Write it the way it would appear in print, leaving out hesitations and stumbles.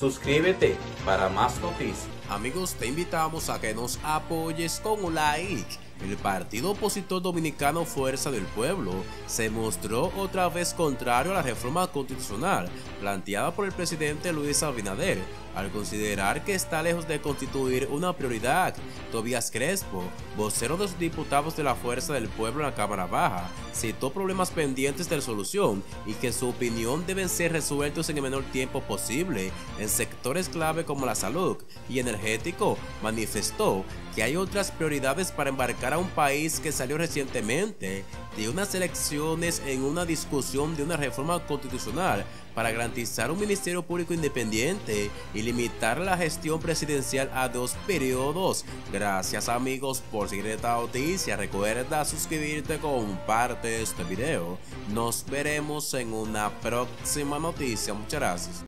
Suscríbete para más noticias. Amigos, te invitamos a que nos apoyes con un like. El partido opositor dominicano Fuerza del Pueblo se mostró otra vez contrario a la reforma constitucional planteada por el presidente Luis Abinader, al considerar que está lejos de constituir una prioridad. Tobías Crespo, vocero de los diputados de la Fuerza del Pueblo en la Cámara Baja, citó problemas pendientes de resolución y que en su opinión deben ser resueltos en el menor tiempo posible en sectores clave como la salud y energético. Manifestó que hay otras prioridades para embarcar a un país que salió recientemente de unas elecciones en una discusión de una reforma constitucional para garantizar un ministerio público independiente y limitar la gestión presidencial a 2 periodos. Gracias amigos por seguir esta noticia. Recuerda suscribirte, comparte este video. Nos veremos en una próxima noticia. Muchas gracias.